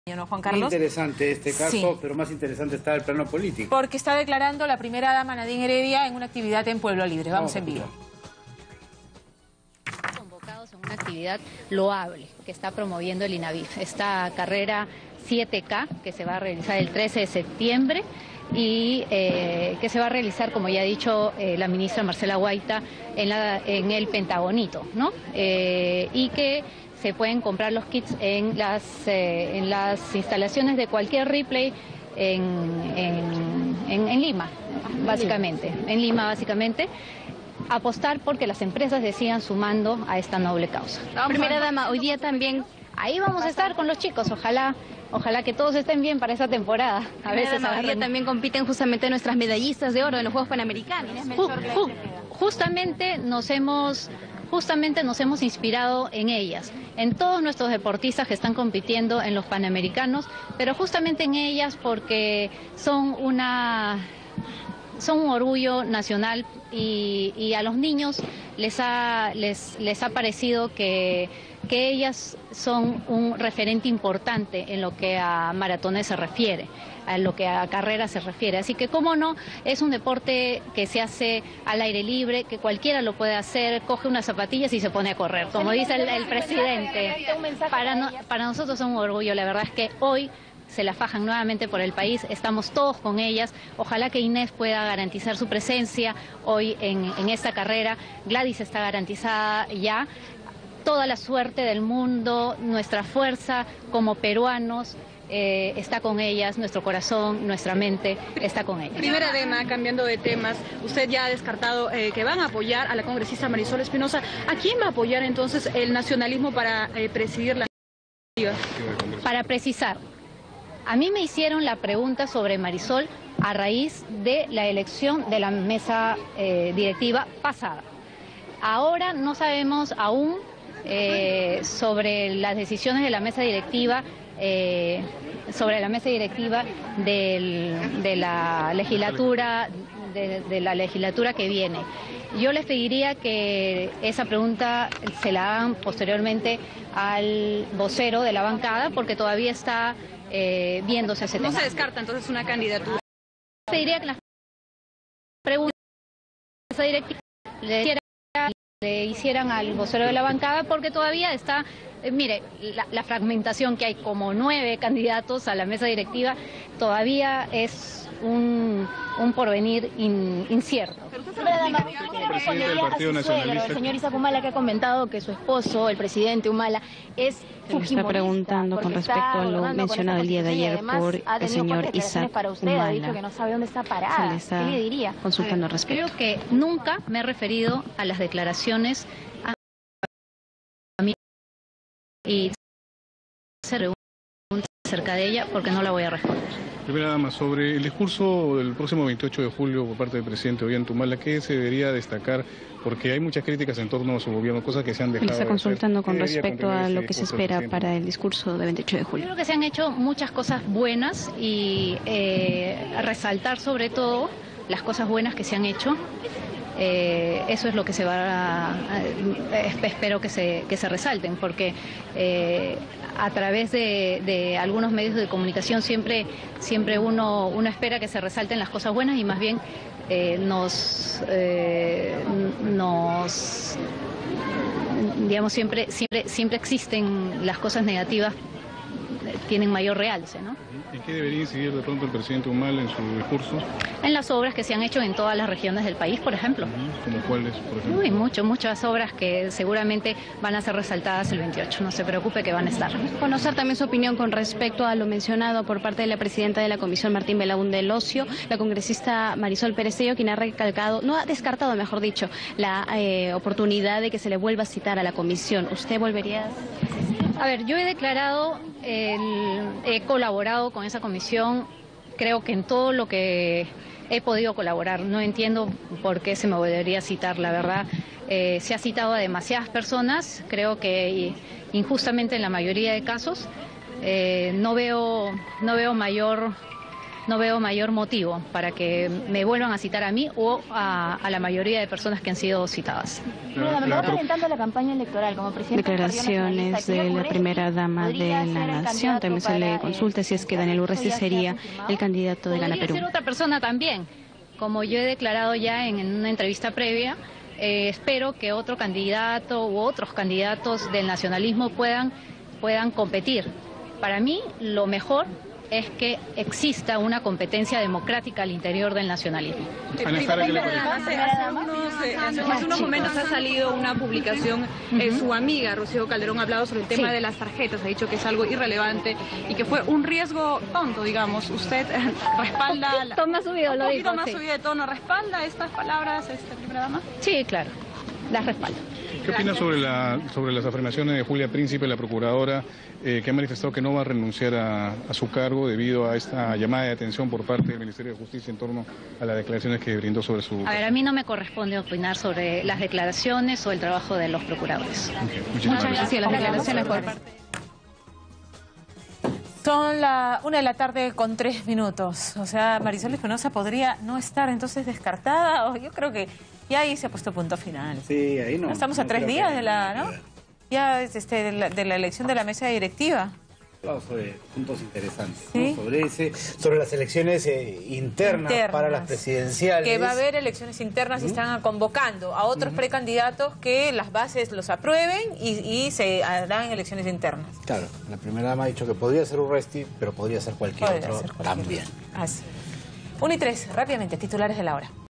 ¿no, Juan Carlos? Muy interesante este caso, sí, pero más interesante está el plano político. Porque está declarando la primera dama Nadine Heredia en una actividad en Pueblo Libre. Vamos en vivo. Convocados en una actividad loable que está promoviendo el INAVIF. Esta carrera 7K que se va a realizar el 13 de septiembre y que se va a realizar, como ya ha dicho la ministra Marcela Guaita, en el Pentagonito, ¿no? Y que se pueden comprar los kits en las instalaciones de cualquier replay en Lima, básicamente. En Lima, básicamente. Apostar porque las empresas sigan sumando a esta noble causa. Primera dama, hoy día también... Ahí vamos a estar con los chicos, ojalá que todos estén bien para esa temporada. A veces hoy día también compiten justamente nuestras medallistas de oro en los Juegos Panamericanos. Justamente nos hemos inspirado en ellas, en todos nuestros deportistas que están compitiendo en los Panamericanos, pero justamente en ellas porque son un orgullo nacional y a los niños les ha parecido que ellas son un referente importante en lo que a maratones se refiere, a lo que a carreras se refiere. Así que, cómo no, es un deporte que se hace al aire libre, que cualquiera lo puede hacer, coge unas zapatillas y se pone a correr, como dice el presidente. Para nosotros es un orgullo, la verdad es que hoy se la fajan nuevamente por el país, estamos todos con ellas, ojalá que Inés pueda garantizar su presencia hoy en esta carrera. Gladys está garantizada ya. Toda la suerte del mundo, nuestra fuerza como peruanos está con ellas, nuestro corazón, nuestra mente está con ellas. Primera dama, cambiando de temas, usted ya ha descartado que van a apoyar a la congresista Marisol Espinosa. ¿A quién va a apoyar entonces el nacionalismo para presidir la iniciativa? Para precisar, a mí me hicieron la pregunta sobre Marisol a raíz de la elección de la mesa directiva pasada. Ahora no sabemos aún sobre las decisiones de la mesa directiva, de la legislatura, de la legislatura que viene. Yo les pediría que esa pregunta se la hagan posteriormente al vocero de la bancada, porque todavía está viéndose ese tema. ¿No se descarta entonces una candidatura? Pediría que las preguntas de la mesa directiva le hicieran al vocero de la bancada, porque todavía está, mire, la fragmentación que hay, como 9 candidatos a la mesa directiva, todavía es un porvenir incierto. Presidente del Partido Nacionalista. El señor Isaac Humala, que ha comentado que su esposo, el presidente Humala, es Se le está preguntando con respecto a lo mencionado el día de ayer por el señor Isaac Humala. Ha dicho que no sabe dónde está parada. ¿Qué le diría? Consultando al respecto. Creo que nunca me he referido a las declaraciones a mí y se pregunta acerca de ella porque no la voy a responder. Primera dama, sobre el discurso del próximo 28 de julio por parte del presidente Ollanta Humala, ¿qué se debería destacar? Porque hay muchas críticas en torno a su gobierno, cosas que se han dejado Le está consultando con respecto a lo que se discurso del espera presidente? para el discurso del 28 de julio. Creo que se han hecho muchas cosas buenas y resaltar sobre todo las cosas buenas que se han hecho. Eso es lo que se va espero que se resalten, porque a través de algunos medios de comunicación siempre uno espera que se resalten las cosas buenas y más bien digamos, siempre existen las cosas negativas, tienen mayor realce, ¿no? ¿Y qué debería incidir de pronto el presidente Humala en su discurso? En las obras que se han hecho en todas las regiones del país, por ejemplo. ¿Como cuáles, por ejemplo? Muchas obras que seguramente van a ser resaltadas el 28, no se preocupe que van a estar. Conocer también su opinión con respecto a lo mencionado por parte de la presidenta de la Comisión, Martín Belaúnde del Ocio, la congresista Marisol Perestello, quien ha recalcado, no ha descartado, mejor dicho, la oportunidad de que se le vuelva a citar a la comisión. ¿Usted volvería? A ver, yo he declarado, he colaborado con esa comisión, creo que en todo lo que he podido colaborar. No entiendo por qué se me volvería a citar, la verdad. Se ha citado a demasiadas personas, creo que injustamente en la mayoría de casos. No veo mayor no veo mayor motivo para que me vuelvan a citar a mí o a la mayoría de personas que han sido citadas. Calentando la campaña electoral como presidente. Declaraciones de la primera dama de la nación. También se le consulta si es que Daniel Urresti sería el candidato de Gana Perú. Podría ser otra persona también, como yo he declarado ya en una entrevista previa. Espero que otro candidato u otros candidatos del nacionalismo puedan competir. Para mí, lo mejor es que exista una competencia democrática al interior del nacionalismo. Hace unos momentos ha salido una publicación, su amiga Rocío Calderón ha hablado sobre el tema de las tarjetas, ha dicho que es algo irrelevante y que fue un riesgo tonto, digamos. ¿Usted respalda? Un poquito más subido de tono, ¿respalda estas palabras, primera dama? Sí, claro, las respaldo. ¿Qué opina sobre las afirmaciones de Julia Príncipe, la procuradora, que ha manifestado que no va a renunciar a su cargo debido a esta llamada de atención por parte del Ministerio de Justicia en torno a las declaraciones que brindó sobre su... A ver, a mí no me corresponde opinar sobre las declaraciones o el trabajo de los procuradores. Okay, muchas gracias. Las declaraciones por parte. Son la 1:03 p.m. O sea, Marisol Espinosa podría no estar entonces descartada. O yo creo que ya ahí se ha puesto punto final. Sí, ahí no. Estamos a 3 días de la, ¿no? Ya de la elección de la mesa directiva. Sobre puntos interesantes, ¿sí? ¿no? Sobre las elecciones internas para las presidenciales. Que va a haber elecciones internas y están convocando a otros precandidatos que las bases los aprueben y se harán elecciones internas. Claro, la primera dama ha dicho que podría ser Urresti, pero podría ser cualquier otro también. Así. 1:03, rápidamente, titulares de la hora.